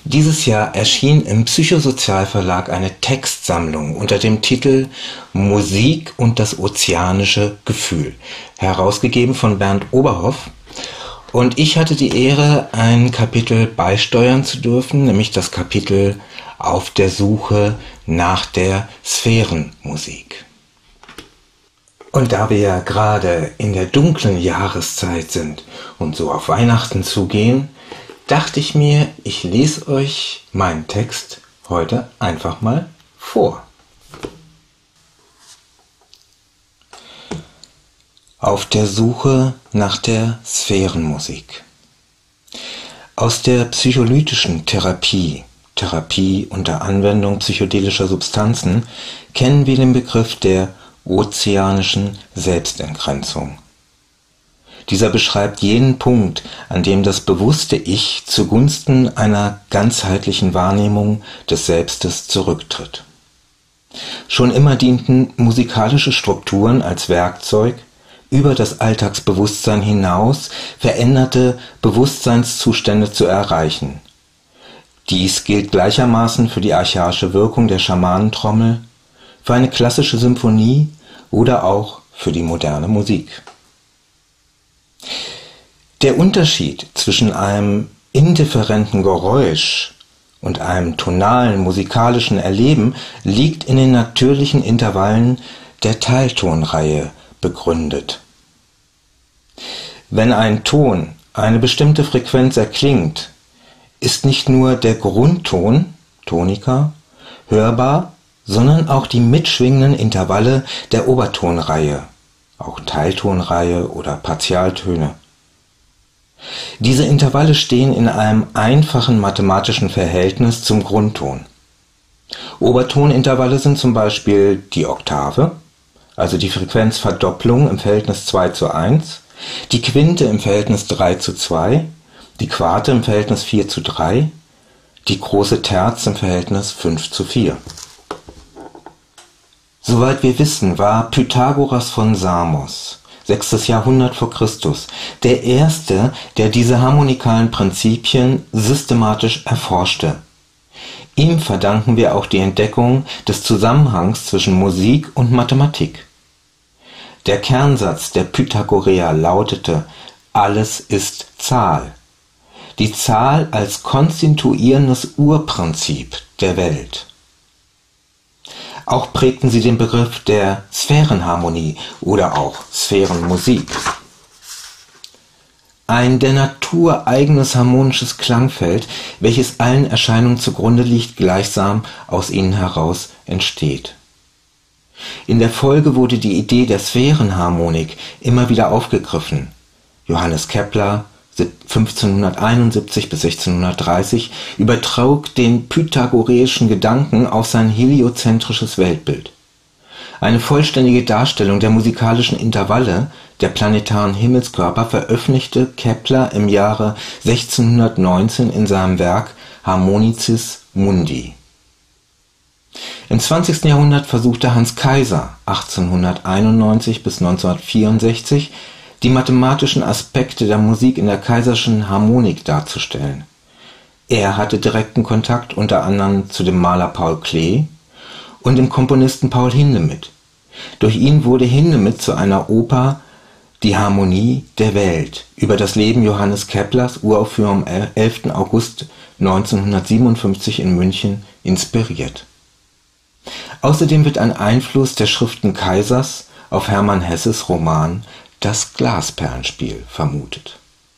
Dieses Jahr erschien im Psychosozialverlag eine Textsammlung unter dem Titel »Musik und das ozeanische Gefühl«, herausgegeben von Bernd Oberhoff. Und ich hatte die Ehre, ein Kapitel beisteuern zu dürfen, nämlich das Kapitel »Auf der Suche nach der Sphärenmusik«. Und da wir ja gerade in der dunklen Jahreszeit sind und so auf Weihnachten zugehen, dachte ich mir, ich lese euch meinen Text heute einfach mal vor. Auf der Suche nach der Sphärenmusik. Aus der psycholytischen Therapie unter Anwendung psychedelischer Substanzen, kennen wir den Begriff der ozeanischen Selbstentgrenzung. Dieser beschreibt jenen Punkt, an dem das bewusste Ich zugunsten einer ganzheitlichen Wahrnehmung des Selbstes zurücktritt. Schon immer dienten musikalische Strukturen als Werkzeug, über das Alltagsbewusstsein hinaus veränderte Bewusstseinszustände zu erreichen. Dies gilt gleichermaßen für die archaische Wirkung der Schamanentrommel, für eine klassische Symphonie oder auch für die moderne Musik. Der Unterschied zwischen einem indifferenten Geräusch und einem tonalen musikalischen Erleben liegt in den natürlichen Intervallen der Teiltonreihe begründet. Wenn ein Ton eine bestimmte Frequenz erklingt, ist nicht nur der Grundton, Tonika, hörbar, sondern auch die mitschwingenden Intervalle der Obertonreihe, auch Teiltonreihe oder Partialtöne. Diese Intervalle stehen in einem einfachen mathematischen Verhältnis zum Grundton. Obertonintervalle sind zum Beispiel die Oktave, also die Frequenzverdopplung im Verhältnis 2:1, die Quinte im Verhältnis 3:2, die Quarte im Verhältnis 4:3, die große Terz im Verhältnis 5:4. Soweit wir wissen, war Pythagoras von Samos, 6. Jahrhundert vor Christus, der Erste, der diese harmonikalen Prinzipien systematisch erforschte. Ihm verdanken wir auch die Entdeckung des Zusammenhangs zwischen Musik und Mathematik. Der Kernsatz der Pythagoreer lautete: Alles ist Zahl. Die Zahl als konstituierendes Urprinzip der Welt. Auch prägten sie den Begriff der Sphärenharmonie oder auch Sphärenmusik. Ein der Natur eigenes harmonisches Klangfeld, welches allen Erscheinungen zugrunde liegt, gleichsam aus ihnen heraus entsteht. In der Folge wurde die Idee der Sphärenharmonik immer wieder aufgegriffen. Johannes Kepler 1571 bis 1630 übertrug den pythagoreischen Gedanken auf sein heliozentrisches Weltbild. Eine vollständige Darstellung der musikalischen Intervalle der planetaren Himmelskörper veröffentlichte Kepler im Jahre 1619 in seinem Werk Harmonicis Mundi. Im 20. Jahrhundert versuchte Hans Kaiser 1891 bis 1964 die mathematischen Aspekte der Musik in der Kaiserschen Harmonik darzustellen. Er hatte direkten Kontakt unter anderem zu dem Maler Paul Klee und dem Komponisten Paul Hindemith. Durch ihn wurde Hindemith zu einer Oper Die Harmonie der Welt über das Leben Johannes Keplers, Uraufführung am 11. August 1957 in München, inspiriert. Außerdem wird ein Einfluss der Schriften Kaisers auf Hermann Hesses Roman Das Glasperlenspiel vermutet.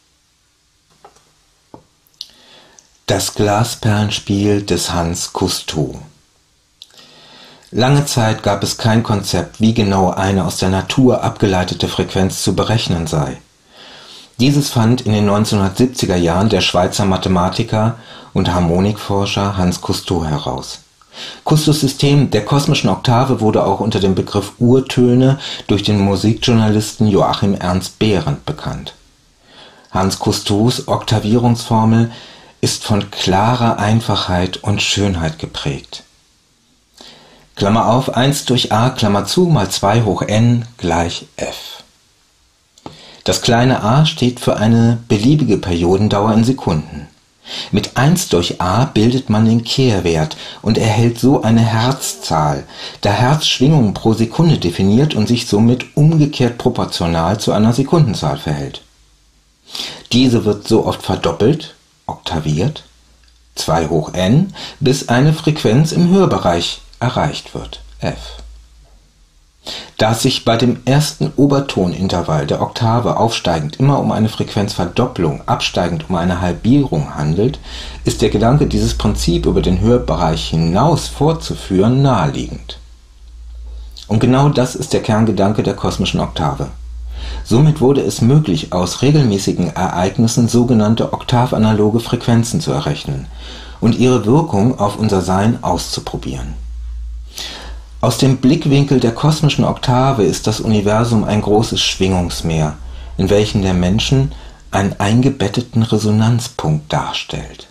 Das Glasperlenspiel des Hans Cousteau. Lange Zeit gab es kein Konzept, wie genau eine aus der Natur abgeleitete Frequenz zu berechnen sei. Dieses fand in den 1970er Jahren der Schweizer Mathematiker und Harmonikforscher Hans Cousteau heraus. Cousteaus System der kosmischen Oktave wurde auch unter dem Begriff Urtöne durch den Musikjournalisten Joachim Ernst Behrendt bekannt. Hans Cousteaus Oktavierungsformel ist von klarer Einfachheit und Schönheit geprägt. Klammer auf, 1 durch a, Klammer zu, mal 2 hoch n gleich f. Das kleine a steht für eine beliebige Periodendauer in Sekunden. Mit 1 durch A bildet man den Kehrwert und erhält so eine Herzzahl, da Herz Schwingungen pro Sekunde definiert und sich somit umgekehrt proportional zu einer Sekundenzahl verhält. Diese wird so oft verdoppelt, oktaviert, 2 hoch n, bis eine Frequenz im Hörbereich erreicht wird, F. Da es sich bei dem ersten Obertonintervall der Oktave aufsteigend immer um eine Frequenzverdopplung, absteigend um eine Halbierung handelt, ist der Gedanke, dieses Prinzip über den Hörbereich hinaus fortzuführen, naheliegend. Und genau das ist der Kerngedanke der kosmischen Oktave. Somit wurde es möglich, aus regelmäßigen Ereignissen sogenannte oktavanaloge Frequenzen zu errechnen und ihre Wirkung auf unser Sein auszuprobieren. Aus dem Blickwinkel der kosmischen Oktave ist das Universum ein großes Schwingungsmeer, in welchem der Menschen einen eingebetteten Resonanzpunkt darstellt.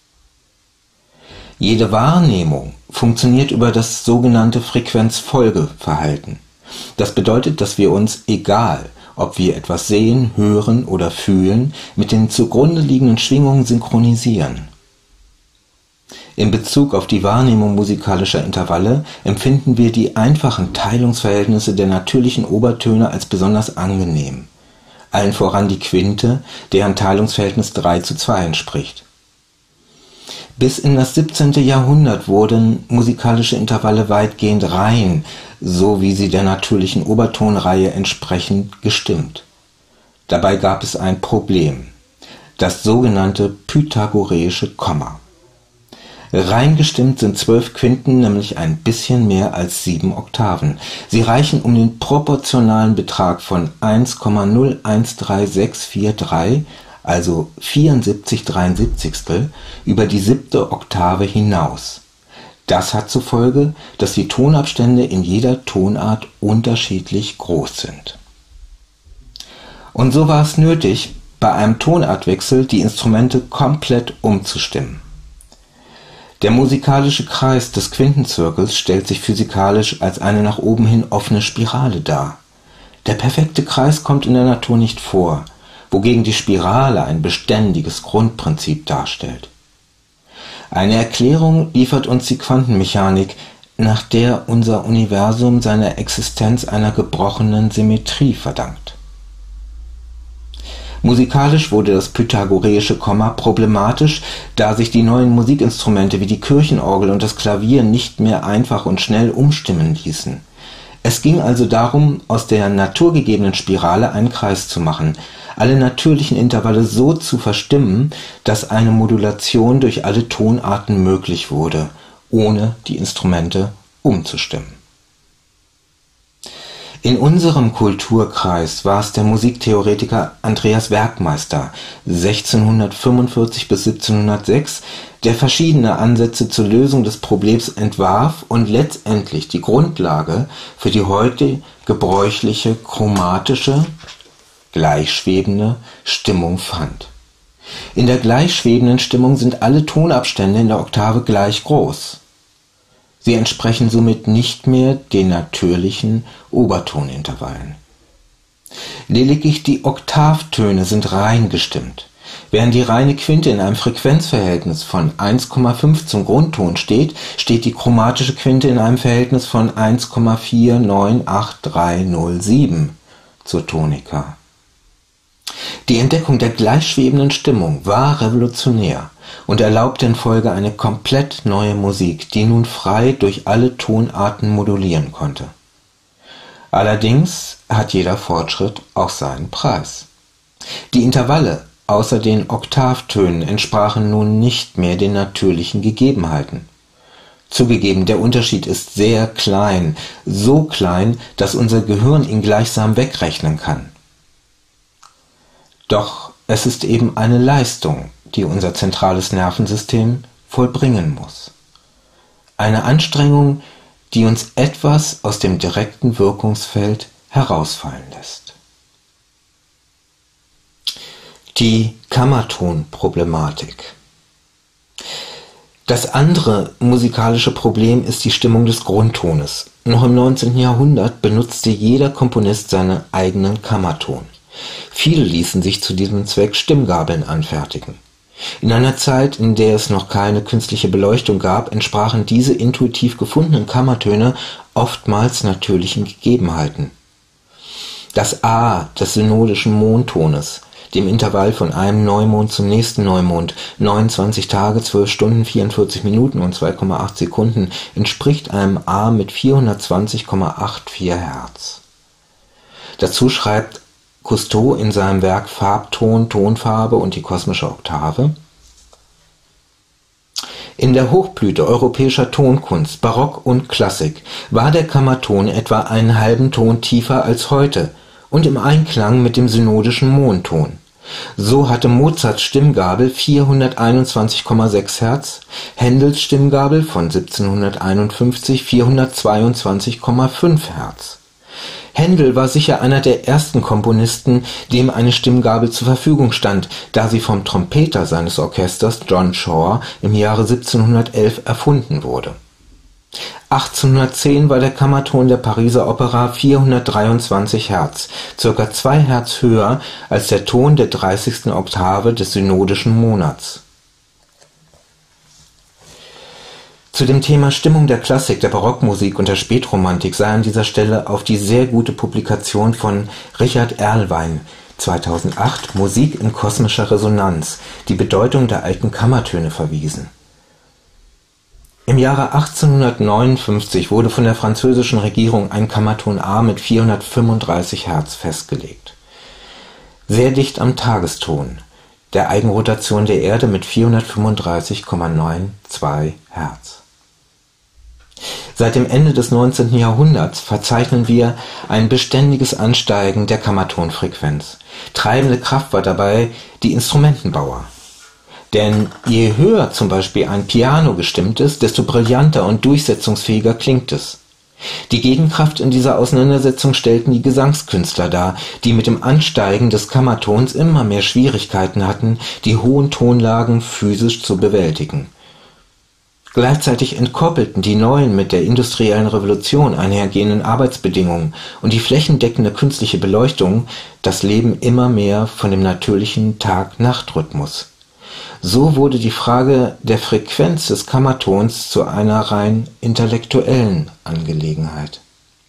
Jede Wahrnehmung funktioniert über das sogenannte Frequenzfolgeverhalten. Das bedeutet, dass wir uns, egal ob wir etwas sehen, hören oder fühlen, mit den zugrunde liegenden Schwingungen synchronisieren. In Bezug auf die Wahrnehmung musikalischer Intervalle empfinden wir die einfachen Teilungsverhältnisse der natürlichen Obertöne als besonders angenehm, allen voran die Quinte, deren Teilungsverhältnis 3:2 entspricht. Bis in das 17. Jahrhundert wurden musikalische Intervalle weitgehend rein, so wie sie der natürlichen Obertonreihe entsprechend gestimmt. Dabei gab es ein Problem, das sogenannte pythagoreische Komma. Rein gestimmt sind 12 Quinten nämlich ein bisschen mehr als 7 Oktaven. Sie reichen um den proportionalen Betrag von 1,013643, also 74/73, über die 7. Oktave hinaus. Das hat zur Folge, dass die Tonabstände in jeder Tonart unterschiedlich groß sind. Und so war es nötig, bei einem Tonartwechsel die Instrumente komplett umzustimmen. Der musikalische Kreis des Quintenzirkels stellt sich physikalisch als eine nach oben hin offene Spirale dar. Der perfekte Kreis kommt in der Natur nicht vor, wogegen die Spirale ein beständiges Grundprinzip darstellt. Eine Erklärung liefert uns die Quantenmechanik, nach der unser Universum seine Existenz einer gebrochenen Symmetrie verdankt. Musikalisch wurde das pythagoreische Komma problematisch, da sich die neuen Musikinstrumente wie die Kirchenorgel und das Klavier nicht mehr einfach und schnell umstimmen ließen. Es ging also darum, aus der naturgegebenen Spirale einen Kreis zu machen, alle natürlichen Intervalle so zu verstimmen, dass eine Modulation durch alle Tonarten möglich wurde, ohne die Instrumente umzustimmen. In unserem Kulturkreis war es der Musiktheoretiker Andreas Werkmeister 1645 bis 1706, der verschiedene Ansätze zur Lösung des Problems entwarf und letztendlich die Grundlage für die heute gebräuchliche chromatische, gleichschwebende Stimmung fand. In der gleichschwebenden Stimmung sind alle Tonabstände in der Oktave gleich groß. Sie entsprechen somit nicht mehr den natürlichen Obertonintervallen. Lediglich die Oktavtöne sind rein gestimmt. Während die reine Quinte in einem Frequenzverhältnis von 1,5 zum Grundton steht, steht die chromatische Quinte in einem Verhältnis von 1,498307 zur Tonika. Die Entdeckung der gleichschwebenden Stimmung war revolutionär und erlaubte in Folge eine komplett neue Musik, die nun frei durch alle Tonarten modulieren konnte. Allerdings hat jeder Fortschritt auch seinen Preis. Die Intervalle außer den Oktavtönen entsprachen nun nicht mehr den natürlichen Gegebenheiten. Zugegeben, der Unterschied ist sehr klein, so klein, dass unser Gehirn ihn gleichsam wegrechnen kann. Doch es ist eben eine Leistung, die unser zentrales Nervensystem vollbringen muss. Eine Anstrengung, die uns etwas aus dem direkten Wirkungsfeld herausfallen lässt. Die Kammertonproblematik. Das andere musikalische Problem ist die Stimmung des Grundtones. Noch im 19. Jahrhundert benutzte jeder Komponist seinen eigenen Kammerton. Viele ließen sich zu diesem Zweck Stimmgabeln anfertigen. In einer Zeit, in der es noch keine künstliche Beleuchtung gab, entsprachen diese intuitiv gefundenen Kammertöne oftmals natürlichen Gegebenheiten. Das A des synodischen Mondtones, dem Intervall von einem Neumond zum nächsten Neumond, 29 Tage, 12 Stunden, 44 Minuten und 2,8 Sekunden, entspricht einem A mit 420,84 Hertz. Dazu schreibt Cousteau in seinem Werk Farbton, Tonfarbe und die kosmische Oktave: In der Hochblüte europäischer Tonkunst, Barock und Klassik, war der Kammerton etwa einen halben Ton tiefer als heute und im Einklang mit dem synodischen Mondton. So hatte Mozarts Stimmgabel 421,6 Hertz, Händels Stimmgabel von 1751 422,5 Hertz. Händel war sicher einer der ersten Komponisten, dem eine Stimmgabel zur Verfügung stand, da sie vom Trompeter seines Orchesters John Shaw im Jahre 1711 erfunden wurde. 1810 war der Kammerton der Pariser Opera 423 Hertz, ca. 2 Hertz höher als der Ton der 30. Oktave des synodischen Monats. Zu dem Thema Stimmung der Klassik, der Barockmusik und der Spätromantik sei an dieser Stelle auf die sehr gute Publikation von Richard Erlwein 2008 Musik in kosmischer Resonanz, die Bedeutung der alten Kammertöne verwiesen. Im Jahre 1859 wurde von der französischen Regierung ein Kammerton A mit 435 Hertz festgelegt. Sehr dicht am Tageston, der Eigenrotation der Erde mit 435,92 Hertz. Seit dem Ende des 19. Jahrhunderts verzeichnen wir ein beständiges Ansteigen der Kammertonfrequenz. Treibende Kraft war dabei die Instrumentenbauer. Denn je höher zum Beispiel ein Piano gestimmt ist, desto brillanter und durchsetzungsfähiger klingt es. Die Gegenkraft in dieser Auseinandersetzung stellten die Gesangskünstler dar, die mit dem Ansteigen des Kammertons immer mehr Schwierigkeiten hatten, die hohen Tonlagen physisch zu bewältigen. Gleichzeitig entkoppelten die neuen mit der industriellen Revolution einhergehenden Arbeitsbedingungen und die flächendeckende künstliche Beleuchtung das Leben immer mehr von dem natürlichen Tag-Nacht-Rhythmus. So wurde die Frage der Frequenz des Kammertons zu einer rein intellektuellen Angelegenheit.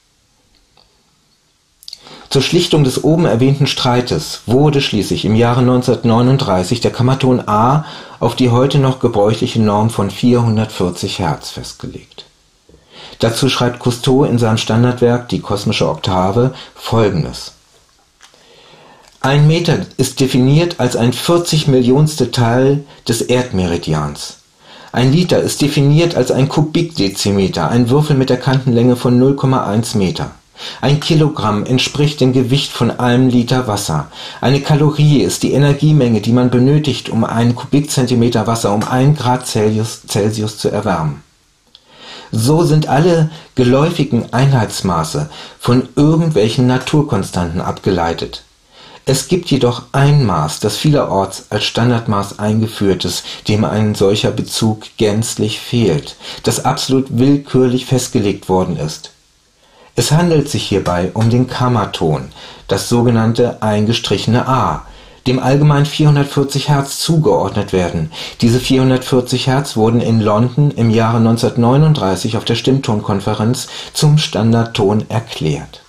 Zur Schlichtung des oben erwähnten Streites wurde schließlich im Jahre 1939 der Kammerton A auf die heute noch gebräuchliche Norm von 440 Hertz festgelegt. Dazu schreibt Cousteau in seinem Standardwerk Die kosmische Oktave Folgendes: Ein Meter ist definiert als ein 40-Millionstel Teil des Erdmeridians. Ein Liter ist definiert als ein Kubikdezimeter, ein Würfel mit der Kantenlänge von 0,1 Meter. Ein Kilogramm entspricht dem Gewicht von einem Liter Wasser. Eine Kalorie ist die Energiemenge, die man benötigt, um einen Kubikzentimeter Wasser um 1 Grad Celsius zu erwärmen. So sind alle geläufigen Einheitsmaße von irgendwelchen Naturkonstanten abgeleitet. Es gibt jedoch ein Maß, das vielerorts als Standardmaß eingeführt ist, dem ein solcher Bezug gänzlich fehlt, das absolut willkürlich festgelegt worden ist. Es handelt sich hierbei um den Kammerton, das sogenannte eingestrichene A, dem allgemein 440 Hertz zugeordnet werden. Diese 440 Hertz wurden in London im Jahre 1939 auf der Stimmtonkonferenz zum Standardton erklärt.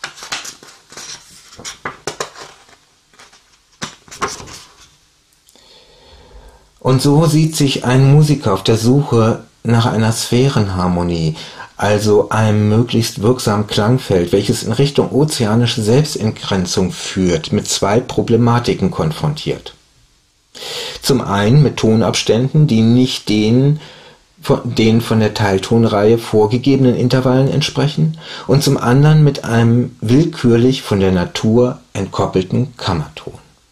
Und so sieht sich ein Musiker auf der Suche nach einer Sphärenharmonie, also einem möglichst wirksamen Klangfeld, welches in Richtung ozeanische Selbstentgrenzung führt, mit zwei Problematiken konfrontiert. Zum einen mit Tonabständen, die nicht den von der Teiltonreihe vorgegebenen Intervallen entsprechen, und zum anderen mit einem willkürlich von der Natur entkoppelten Kammerton.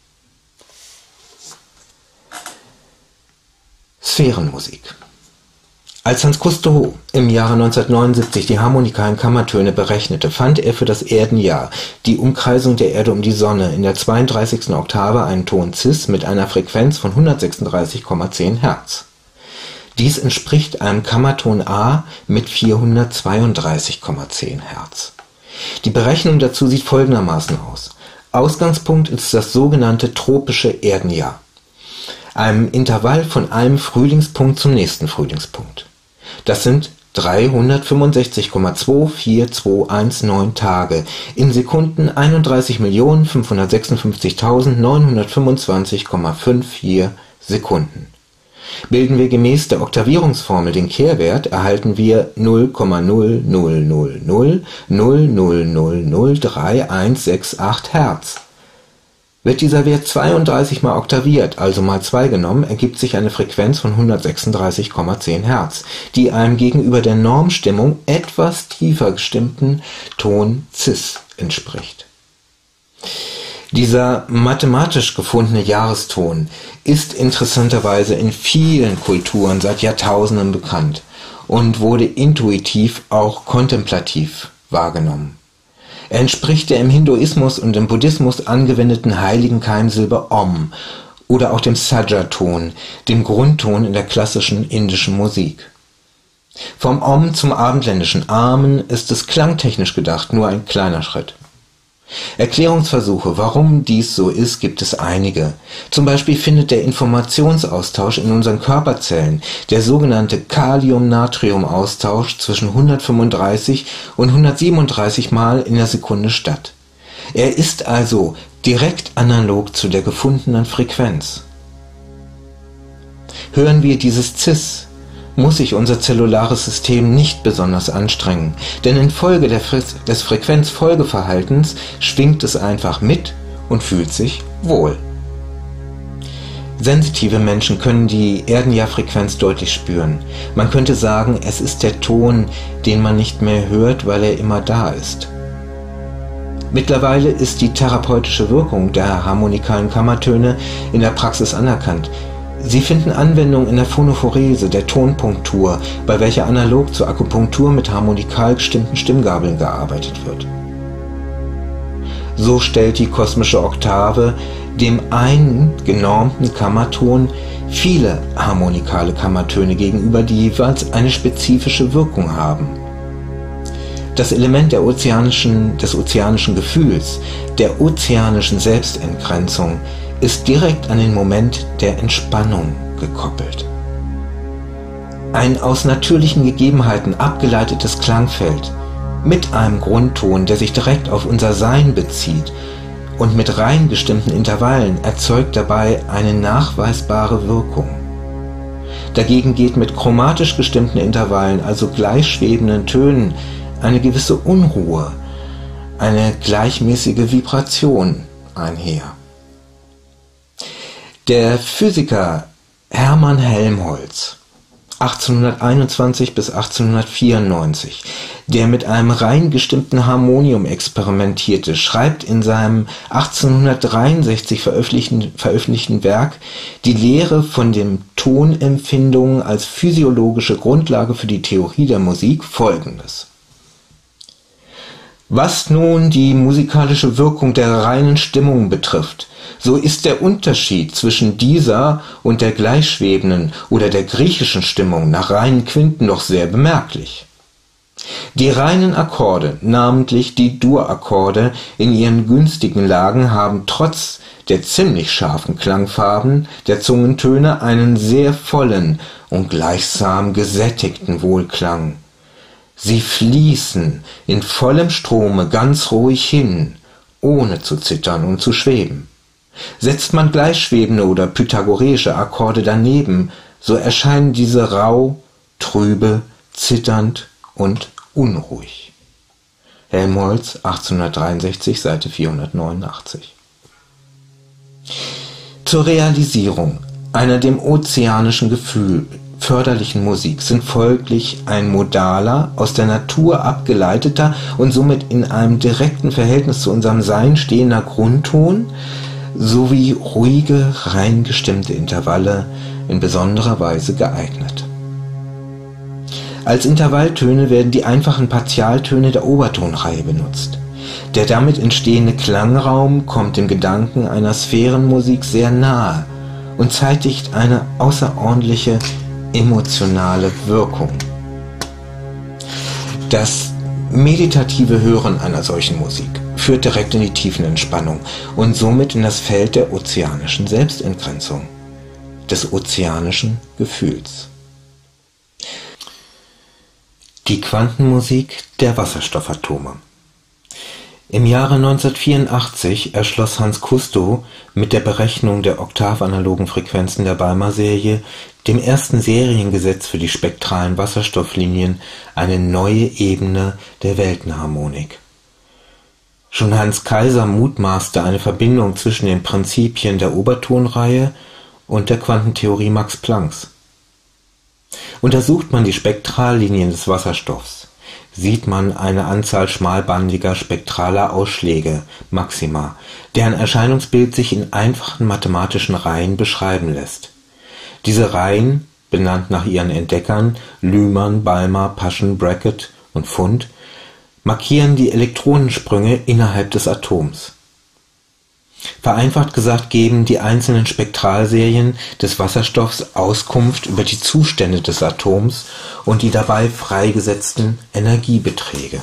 Sphärenmusik. Als Hans Cousteau im Jahre 1979 die harmonikalen Kammertöne berechnete, fand er für das Erdenjahr die Umkreisung der Erde um die Sonne in der 32. Oktave einen Ton Cis mit einer Frequenz von 136,10 Hertz. Dies entspricht einem Kammerton A mit 432,10 Hertz. Die Berechnung dazu sieht folgendermaßen aus. Ausgangspunkt ist das sogenannte tropische Erdenjahr. einem Intervall von einem Frühlingspunkt zum nächsten Frühlingspunkt. Das sind 365,24219 Tage in Sekunden 31.556.925,54 Sekunden. Bilden wir gemäß der Oktavierungsformel den Kehrwert, erhalten wir 0,00000003168 Hertz. Wird dieser Wert 32 mal oktaviert, also mal 2 genommen, ergibt sich eine Frequenz von 136,10 Hertz, die einem gegenüber der Normstimmung etwas tiefer gestimmten Ton Cis entspricht. Dieser mathematisch gefundene Jahreston ist interessanterweise in vielen Kulturen seit Jahrtausenden bekannt und wurde intuitiv auch kontemplativ wahrgenommen. Er entspricht der im Hinduismus und im Buddhismus angewendeten heiligen Keimsilbe Om oder auch dem Saja-Ton, dem Grundton in der klassischen indischen Musik. Vom Om zum abendländischen Amen ist es klangtechnisch gedacht nur ein kleiner Schritt. Erklärungsversuche, warum dies so ist, gibt es einige. Zum Beispiel findet der Informationsaustausch in unseren Körperzellen, der sogenannte Kalium-Natrium-Austausch, zwischen 135 und 137 Mal in der Sekunde statt. Er ist also direkt analog zu der gefundenen Frequenz. Hören wir dieses Cis, muss sich unser zellulares System nicht besonders anstrengen, denn infolge des Frequenzfolgeverhaltens schwingt es einfach mit und fühlt sich wohl. Sensitive Menschen können die Erdenjahrfrequenz deutlich spüren. Man könnte sagen, es ist der Ton, den man nicht mehr hört, weil er immer da ist. Mittlerweile ist die therapeutische Wirkung der harmonikalen Kammertöne in der Praxis anerkannt. Sie finden Anwendung in der Phonophorese, der Tonpunktur, bei welcher analog zur Akupunktur mit harmonikal gestimmten Stimmgabeln gearbeitet wird. So stellt die kosmische Oktave dem einen genormten Kammerton viele harmonikale Kammertöne gegenüber, die jeweils eine spezifische Wirkung haben. Das Element des ozeanischen Gefühls, der ozeanischen Selbstentgrenzung, ist direkt an den Moment der Entspannung gekoppelt. Ein aus natürlichen Gegebenheiten abgeleitetes Klangfeld mit einem Grundton, der sich direkt auf unser Sein bezieht und mit rein gestimmten Intervallen, erzeugt dabei eine nachweisbare Wirkung. Dagegen geht mit chromatisch gestimmten Intervallen, also gleichschwebenden Tönen, eine gewisse Unruhe, eine gleichmäßige Vibration einher. Der Physiker Hermann Helmholtz, 1821 bis 1894, der mit einem rein gestimmten Harmonium experimentierte, schreibt in seinem 1863 veröffentlichten Werk Die Lehre von den Tonempfindungen als physiologische Grundlage für die Theorie der Musik Folgendes: Was nun die musikalische Wirkung der reinen Stimmung betrifft, so ist der Unterschied zwischen dieser und der gleichschwebenden oder der griechischen Stimmung nach reinen Quinten doch sehr bemerklich. Die reinen Akkorde, namentlich die Dur-Akkorde in ihren günstigen Lagen, haben trotz der ziemlich scharfen Klangfarben der Zungentöne einen sehr vollen und gleichsam gesättigten Wohlklang. Sie fließen in vollem Strome ganz ruhig hin, ohne zu zittern und zu schweben. Setzt man gleichschwebende oder pythagoreische Akkorde daneben, so erscheinen diese rau, trübe, zitternd und unruhig. Helmholtz, 1863, Seite 489. Zur Realisierung einer dem ozeanischen Gefühl förderlichen Musik sind folglich ein modaler, aus der Natur abgeleiteter und somit in einem direkten Verhältnis zu unserem Sein stehender Grundton sowie ruhige, rein gestimmte Intervalle in besonderer Weise geeignet. Als Intervalltöne werden die einfachen Partialtöne der Obertonreihe benutzt. Der damit entstehende Klangraum kommt dem Gedanken einer Sphärenmusik sehr nahe und zeitigt eine außerordentliche emotionale Wirkung. Das meditative Hören einer solchen Musik führt direkt in die Tiefenentspannung und somit in das Feld der ozeanischen Selbstentgrenzung. des ozeanischen Gefühls. Die Quantenmusik der Wasserstoffatome. Im Jahre 1984 erschloss Hans Kusto mit der Berechnung der oktavanalogen Frequenzen der Balmer-Serie, dem ersten Seriengesetz für die spektralen Wasserstofflinien, eine neue Ebene der Weltenharmonik. Schon Hans Kaiser mutmaßte eine Verbindung zwischen den Prinzipien der Obertonreihe und der Quantentheorie Max Plancks. Untersucht man die Spektrallinien des Wasserstoffs, sieht man eine Anzahl schmalbandiger spektraler Ausschläge, Maxima, deren Erscheinungsbild sich in einfachen mathematischen Reihen beschreiben lässt. Diese Reihen, benannt nach ihren Entdeckern Lyman, Balmer, Paschen, Brackett und Pfund, markieren die Elektronensprünge innerhalb des Atoms. Vereinfacht gesagt geben die einzelnen Spektralserien des Wasserstoffs Auskunft über die Zustände des Atoms und die dabei freigesetzten Energiebeträge.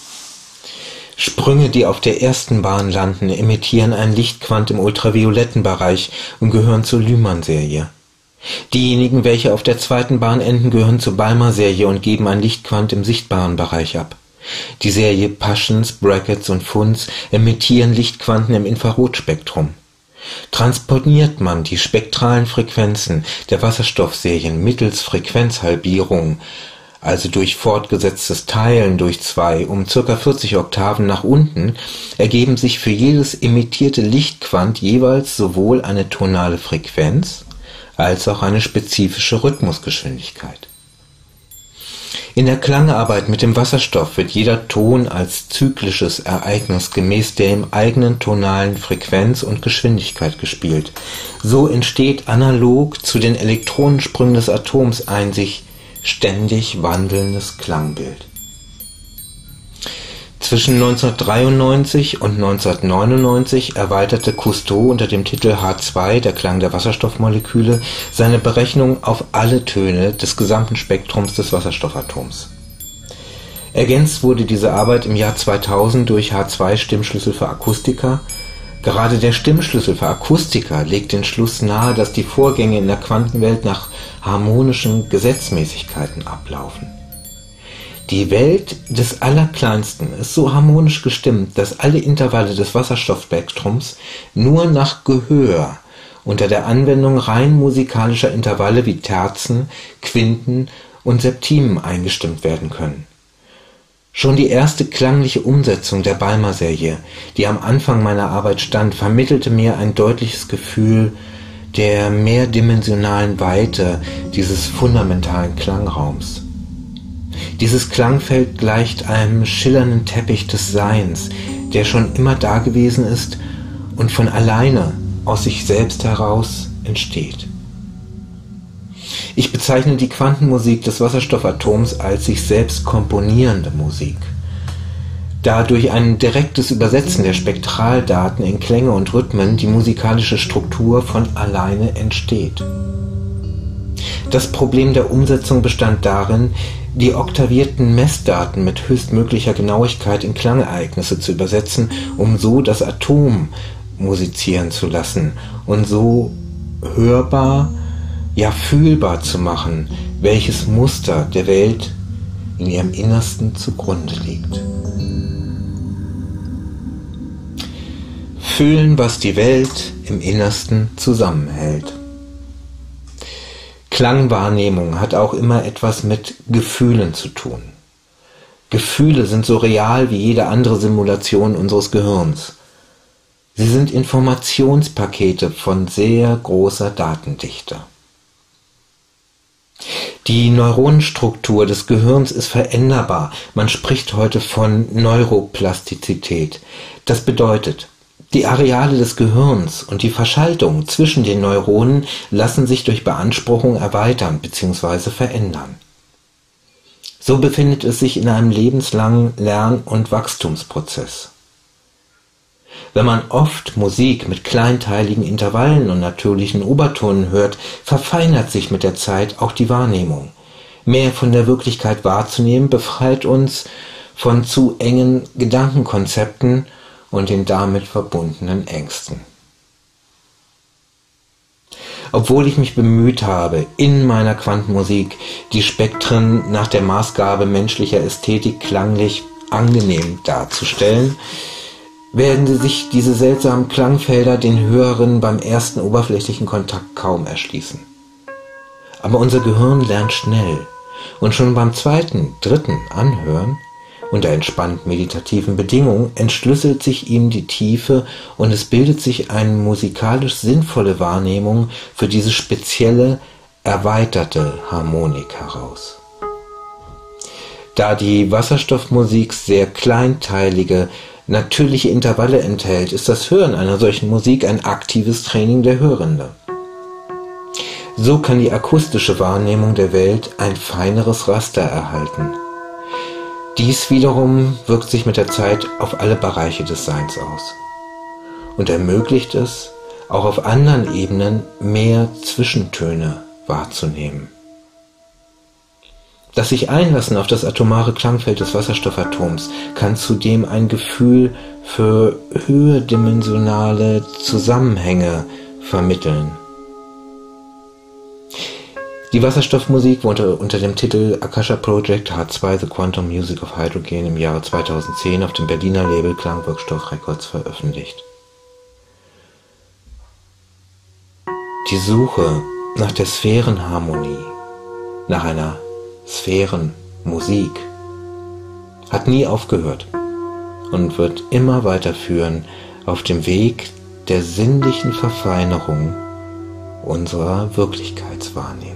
Sprünge, die auf der ersten Bahn landen, emittieren einen Lichtquant im ultravioletten Bereich und gehören zur Lyman-Serie. Diejenigen, welche auf der zweiten Bahn enden, gehören zur Balmer-Serie und geben ein Lichtquant im sichtbaren Bereich ab. Die Serie Paschens, Bracketts und Pfunds emittieren Lichtquanten im Infrarotspektrum. Transponiert man die spektralen Frequenzen der Wasserstoffserien mittels Frequenzhalbierung, also durch fortgesetztes Teilen durch 2 um ca. 40 Oktaven nach unten, ergeben sich für jedes emittierte Lichtquant jeweils sowohl eine tonale Frequenz als auch eine spezifische Rhythmusgeschwindigkeit. In der Klangarbeit mit dem Wasserstoff wird jeder Ton als zyklisches Ereignis gemäß der im eigenen tonalen Frequenz und Geschwindigkeit gespielt. So entsteht analog zu den Elektronensprüngen des Atoms ein sich ständig wandelndes Klangbild. Zwischen 1993 und 1999 erweiterte Cousteau unter dem Titel H2, der Klang der Wasserstoffmoleküle, seine Berechnung auf alle Töne des gesamten Spektrums des Wasserstoffatoms. Ergänzt wurde diese Arbeit im Jahr 2000 durch H2-Stimmschlüssel für Akustiker. Gerade der Stimmschlüssel für Akustiker legt den Schluss nahe, dass die Vorgänge in der Quantenwelt nach harmonischen Gesetzmäßigkeiten ablaufen. Die Welt des Allerkleinsten ist so harmonisch gestimmt, dass alle Intervalle des Wasserstoffspektrums nur nach Gehör unter der Anwendung rein musikalischer Intervalle wie Terzen, Quinten und Septimen eingestimmt werden können. Schon die erste klangliche Umsetzung der Balmer-Serie, die am Anfang meiner Arbeit stand, vermittelte mir ein deutliches Gefühl der mehrdimensionalen Weite dieses fundamentalen Klangraums. Dieses Klangfeld gleicht einem schillernden Teppich des Seins, der schon immer da gewesen ist und von alleine aus sich selbst heraus entsteht. Ich bezeichne die Quantenmusik des Wasserstoffatoms als sich selbst komponierende Musik. Da durch ein direktes Übersetzen der Spektraldaten in Klänge und Rhythmen die musikalische Struktur von alleine entsteht. Das Problem der Umsetzung bestand darin, die oktavierten Messdaten mit höchstmöglicher Genauigkeit in Klangereignisse zu übersetzen, um so das Atom musizieren zu lassen und so hörbar, ja fühlbar zu machen, welches Muster der Welt in ihrem Innersten zugrunde liegt. Fühlen, was die Welt im Innersten zusammenhält. Klangwahrnehmung hat auch immer etwas mit Gefühlen zu tun. Gefühle sind so real wie jede andere Simulation unseres Gehirns. Sie sind Informationspakete von sehr großer Datendichte. Die Neuronenstruktur des Gehirns ist veränderbar. Man spricht heute von Neuroplastizität. Das bedeutet, die Areale des Gehirns und die Verschaltung zwischen den Neuronen lassen sich durch Beanspruchung erweitern bzw. verändern. So befindet es sich in einem lebenslangen Lern- und Wachstumsprozess. Wenn man oft Musik mit kleinteiligen Intervallen und natürlichen Obertonen hört, verfeinert sich mit der Zeit auch die Wahrnehmung. Mehr von der Wirklichkeit wahrzunehmen, befreit uns von zu engen Gedankenkonzepten und den damit verbundenen Ängsten. Obwohl ich mich bemüht habe, in meiner Quantenmusik die Spektren nach der Maßgabe menschlicher Ästhetik klanglich angenehm darzustellen, werden sich diese seltsamen Klangfelder den Hörerinnen beim ersten oberflächlichen Kontakt kaum erschließen. Aber unser Gehirn lernt schnell und schon beim zweiten, dritten Anhören unter entspannt meditativen Bedingungen entschlüsselt sich ihm die Tiefe und es bildet sich eine musikalisch sinnvolle Wahrnehmung für diese spezielle, erweiterte Harmonik heraus. Da die Wasserstoffmusik sehr kleinteilige, natürliche Intervalle enthält, ist das Hören einer solchen Musik ein aktives Training der Hörende. So kann die akustische Wahrnehmung der Welt ein feineres Raster erhalten. Dies wiederum wirkt sich mit der Zeit auf alle Bereiche des Seins aus und ermöglicht es, auch auf anderen Ebenen mehr Zwischentöne wahrzunehmen. Das sich Einlassen auf das atomare Klangfeld des Wasserstoffatoms kann zudem ein Gefühl für höherdimensionale Zusammenhänge vermitteln. Die Wasserstoffmusik wurde unter dem Titel Akasha Project H2 The Quantum Music of Hydrogen im Jahre 2010 auf dem Berliner Label Klangwirkstoff Records veröffentlicht. Die Suche nach der Sphärenharmonie, nach einer Sphärenmusik, hat nie aufgehört und wird immer weiterführen auf dem Weg der sinnlichen Verfeinerung unserer Wirklichkeitswahrnehmung.